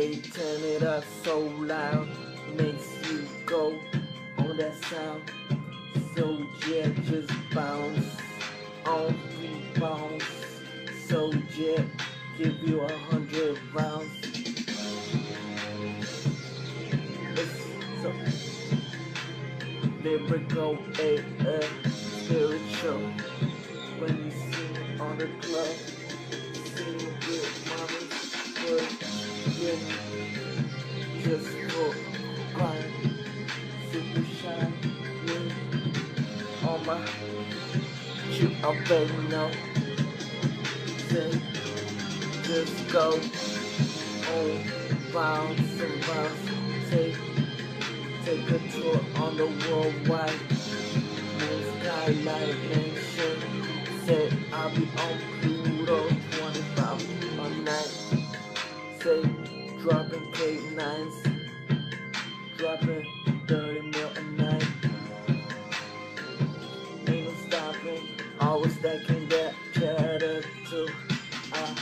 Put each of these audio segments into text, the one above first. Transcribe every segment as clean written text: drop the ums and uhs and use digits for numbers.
They turn it up so loud, makes you go on that sound. So yeah, just bounce on rebounds. So yeah, give you 100 rounds. It's so lyrical, spiritual. When you sing on the club, sing with mama's good, yeah. Just for grind, super shine, yeah. On my shoot, I better know. Say, just go on rounds and rounds. Take a tour on the worldwide moon skylight mansion. Say I'll be on Pluto 25 a night. Say dropping K9s, dropping 30 mil a night. Ain't no stopping, always stacking that cheddar too. I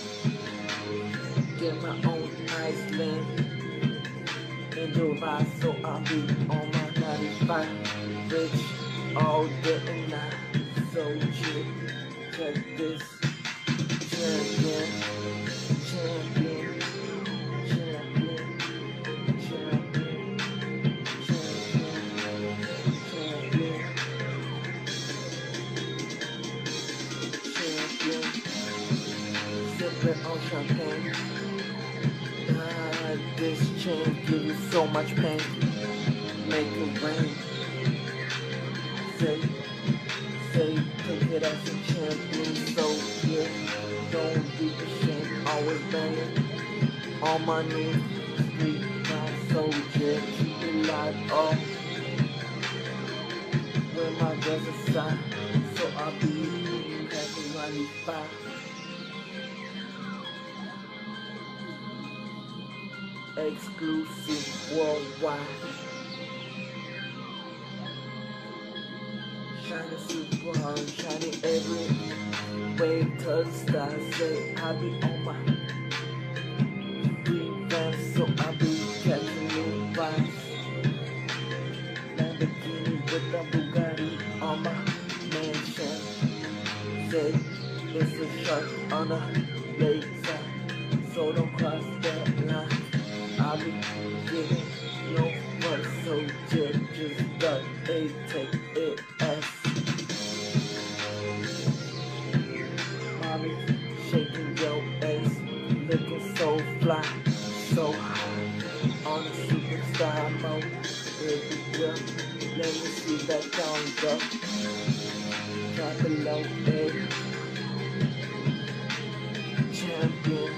get my own Iceland in Dubai, so I'll be on my 95, rich all day and night. So chill, check this, champion, champion, champion, champion, champion, champion, champion, sipping on champagne. This chain give you so much pain. Make it rain. Say, take it as a champion. So yeah, don't be ashamed. Always banging on my knees. Street my soldier, keep it live off. When my girls aside, so I'll be packing 95. Exclusive worldwide. Shining super hard, shining every way to the stars. Say I'll be on my revamp, so I'll be catching new vibes. Lamborghini with the Bugatti on my mansion. Say it's a shark on the lake side, so don't cross that line. I'll be giving no fuck, so just got a take it as mommy shaking your ass, looking so fly, so high on the superstar mode. Baby girl, let me see that tongue go. Drop it low, baby. Champion.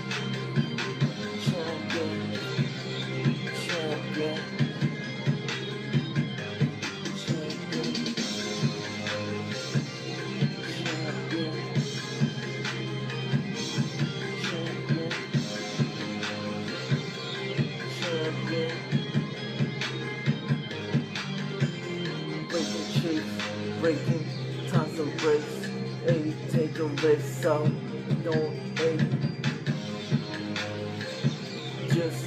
Breaking tons of bricks, hey, take a risk, so don't, hey, just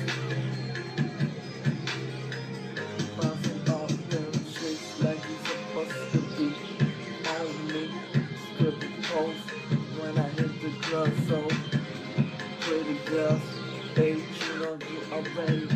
bouncing off them shit like you're supposed to be on me. Scribble post when I hit the club, so pretty girls, hey, you know you already